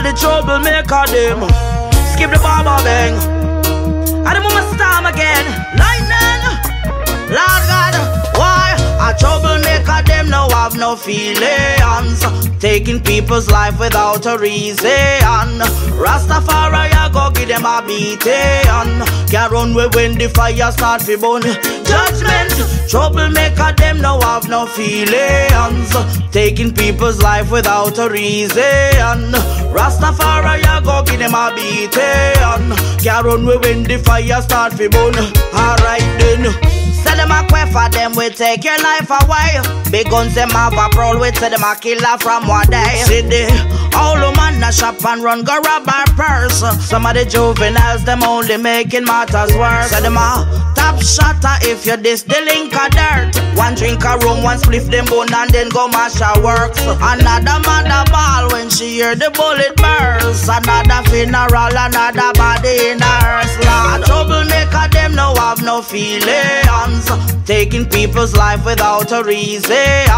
the troublemaker them. Skip the barber bang. And the moment storm again. Lightning, Lord God, why? A troublemaker them now have no feelings. Taking people's life without a reason. Rastafari, I go give them a beating. Can't run away when the fire start fi burn. Judgment, troublemaker them now have no feelings. Taking people's life without a reason. Rastafari, I go give them a beating. Can't run away when the fire start fi burn. Alright then. Say them a quaff for them, we take your life away. Big guns them have a prowl, we say them a killer from one day. See the all woman a shop and run go rob our purse. Some of the juveniles them only making matters worse. Say them a top shotter if you diss the link of dirt. One drink of rum, one spliff them bone and then go mash her works. Another mother ball when she hear the bullet burst. Another funeral, another body in her hearse. Lord, troublemaker them no have no feelings. Taking people's life without a reason.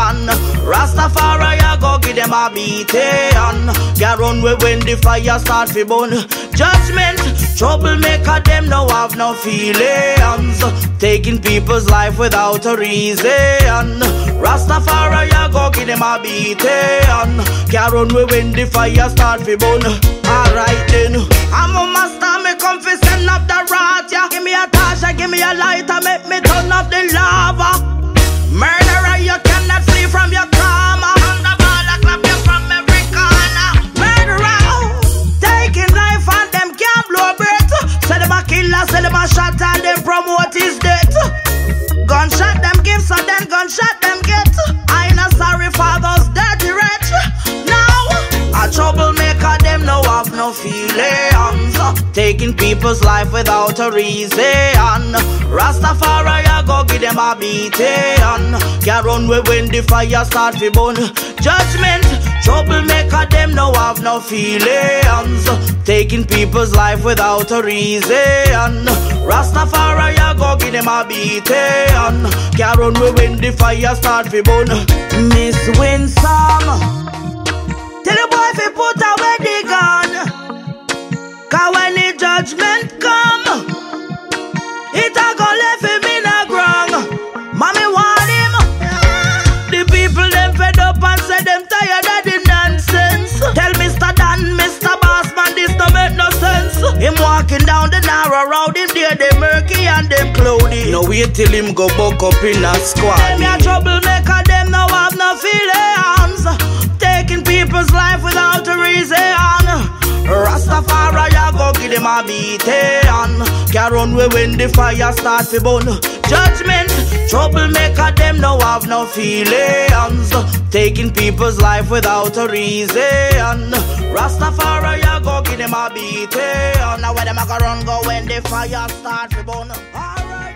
Rastafari, I go give them a beating. Can't run away when the fire start fi burn. Judgment, troublemaker them no have no feelings. Taking people's life without a reason. Rastafari, I go give them a beating. Can't run away when the fire start fi burn. Alright then, I'm a master, me come fi send up the rat, yeah. Give me a torch, give me a lighter, make me turn up the lava. Murderer, you cannot flee from your karma. On the ball, I clap you from every corner. Murderer, taking life and them can't blow breath. Say them a killer, say them a shot and them promote his death. Gunshot them give, so then gunshot them get. I ain't not sorry for those dirty wretch. Now, a troublemaker them no have no feelings. Taking people's life without a reason. Rastafari, I go give them a beating. Can't run away when the fire start fi burn. Judgment, troublemaker them no have no feelings. Taking people's life without a reason. Rastafari, I go give them a beating. Can't run away when the fire start fi burn. Miss Winsome, tell the boy fi put away the gun. Cause when the judgment come, it a go left him in a ground. Mommy want him. The people them fed up and say them tired of the nonsense. Tell Mr. Dan, Mr. Bossman, this no make no sense. Him walking down the narrow road, him there them murky and them cloudy. No wait till him go buck up in a squad. Them a troublemaker, them no have no feelings. Taking people's life without a reason. Rastafari, I go give them a beating. Can't run away when the fire start fi burn. Judgment, troublemaker them no have no feelings. Taking people's life without a reason. Rastafari, I go give them a beating. Now where them a go run go when the fire start fi burn. Alright.